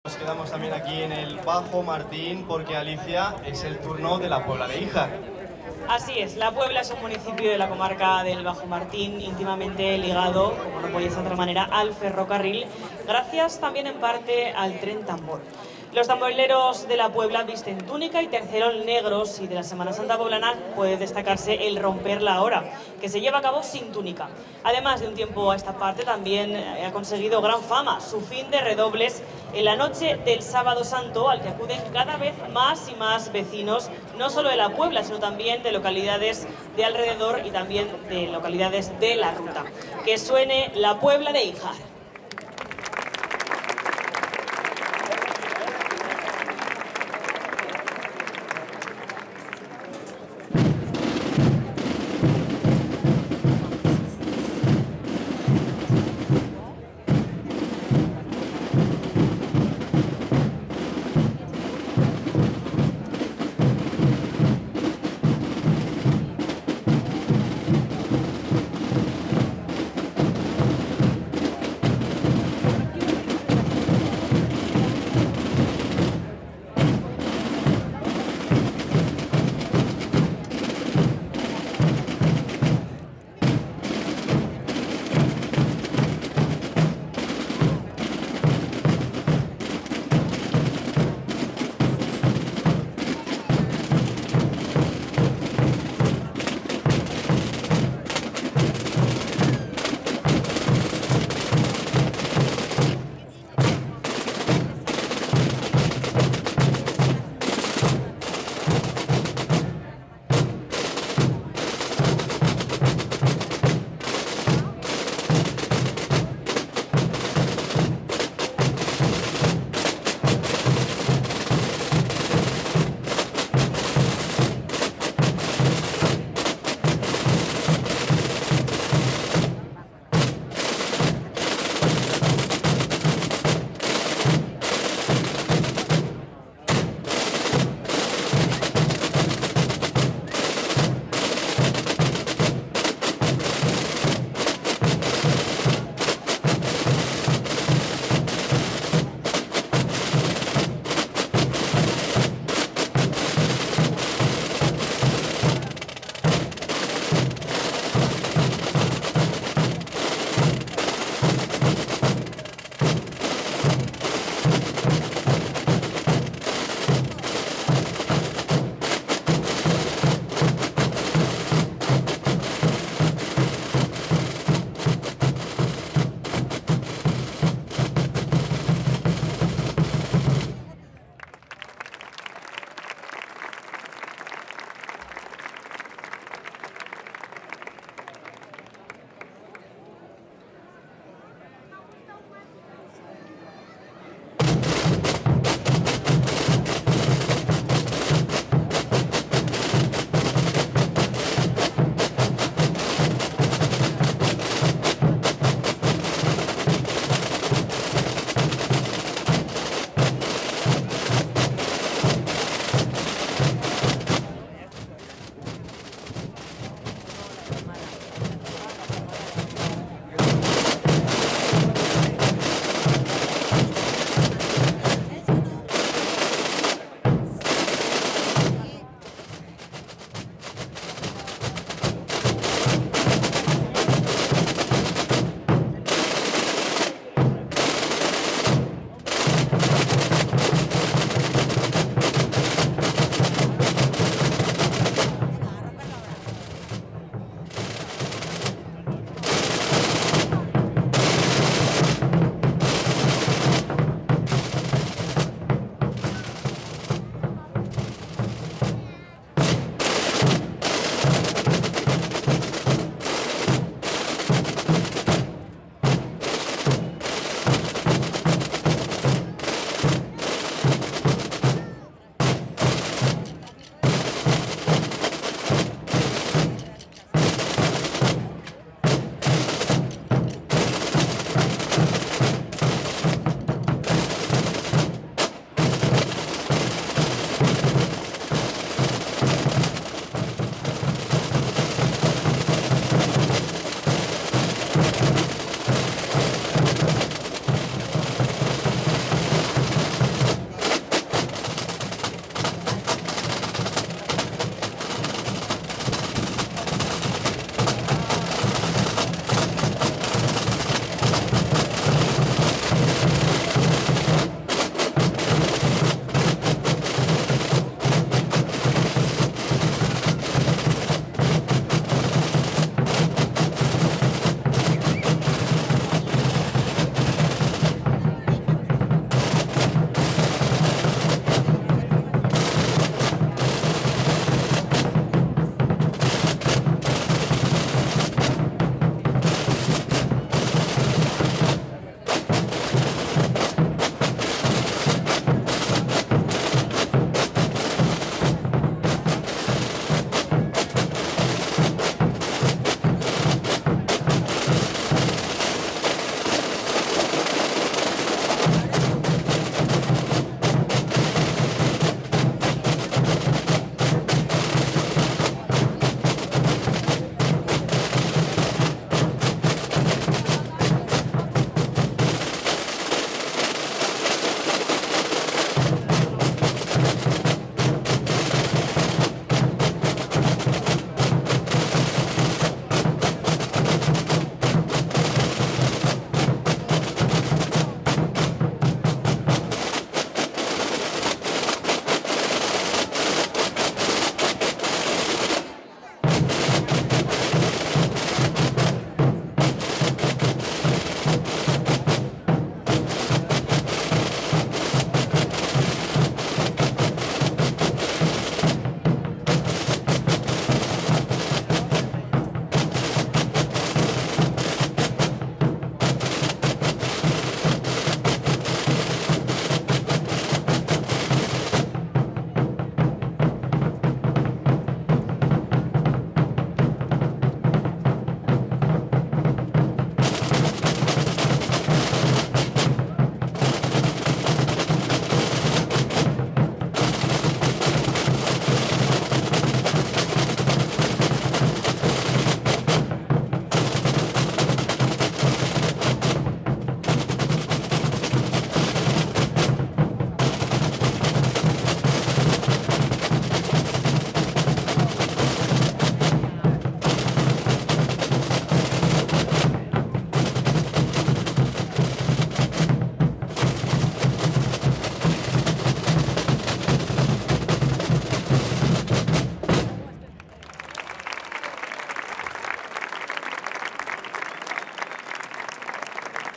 Nos quedamos también aquí en el Bajo Martín porque, Alicia, es el turno de la Puebla de Híjar. Así es, La Puebla es un municipio de la comarca del Bajo Martín íntimamente ligado, como no podía ser de otra manera, al ferrocarril, gracias también en parte al tren Tambor. Los tamborileros de la Puebla visten túnica y tercerol negros, y de la Semana Santa poblana puede destacarse el romper la hora, que se lleva a cabo sin túnica. Además, de un tiempo a esta parte también ha conseguido gran fama su fin de redobles en la noche del Sábado Santo, al que acuden cada vez más y más vecinos, no solo de la Puebla, sino también de localidades de alrededor y también de localidades de la Ruta. Que suene La Puebla de Híjar.